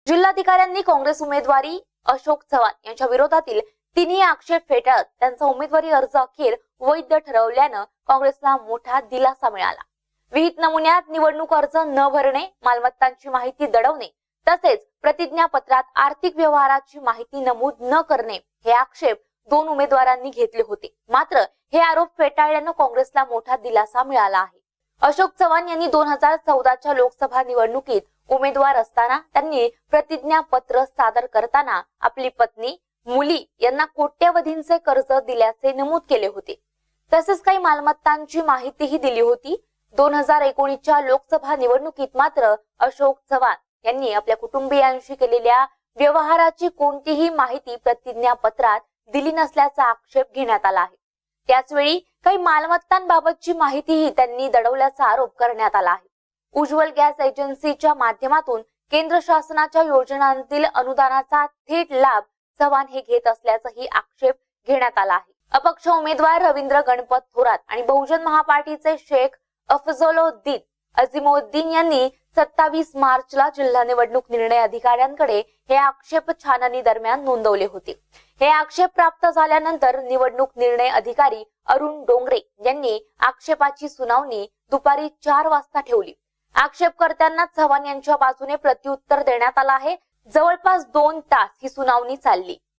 जिल्हाधिकाऱ्यांनी काँग्रेस उमेदवारी अशोक चव्हाण यांच्या विरोधातील तिन्ही आक्षेप फेटाळत त्यांचा उमेदवारी अर्ज अखेर वैध ठरवल्यानं काँग्रेसला मोठा दिलासा मिळाला। विहित नमुन्यात निवडणूक अर्ज न भरणे, मालमत्तांची माहिती दडवणे तसेच प्रतिज्ञापत्रात आर्थिक व्यवहाराची माहिती नमूद न करणे हे आक्षेप दोन उमेदवारांनी घेतले होते। मात्र हे आरोप फेटाळल्यानं काँग्रेसला मोठा दिलासा मिळाला आहे। अशोक चव्हाण यांनी 2014च्या लोकसभा निवडणुकीत उमेदवार असताना त्यांनी प्रतिज्ञापत्र सादर करताना आपली पत्नी, मुली यांना कोट्यवधींचे कर्ज दिल्याचे नमूद केले होते। तसेच काही मालमत्तांची माहितीही दिली होती। 2019च्या लोकसभा निवडणुकीत मात्र अशोक चव्हाण यांनी आपल्या कुटुंबियांशी केलेल्या व्यवहाराची कोणतीही माहिती प्रतिज्ञापत्रात दिली नसल्याचा आक्षेप घेण्यात आला आहे। त्याचवेळी काही मालमत्तांबाबतची माहितीही त्यांनी दडवल्याचा आरोप करण्यात आला आहे। उज्ज्वल गॅस एजन्सीच्या माध्यमातून केंद्र शासनाच्या योजनांतील अनुदानाचा थेट लाभ चव्हाण हे घेत असल्याचाही आक्षेप घेण्यात आला आहे। अपक्ष उमेदवार रवींद्र गणपत थोरात आणि बहुजन महापार्टीचे शेख अफजलोद्दीन अझीमुद्दीन यांनी 27 मार्चला जिल्हा निवडणूक निर्णय अधिकाऱ्यांकडे हे आक्षेप छाननी दरम्यान नोंदवले होते। हे आक्षेप प्राप्त झाल्यानंतर निवडणूक निर्णय अधिकारी अरुण डोंगरे यांनी आक्षेपाची सुनावणी दुपारी 4 वाजता ठेवली। आक्षेपकर्त्यांना चव्हाण यांच्या बाजूने प्रत्युत्तर देण्यात आलं आहे। जवळपास 2 तास ही सुनावणी चालली।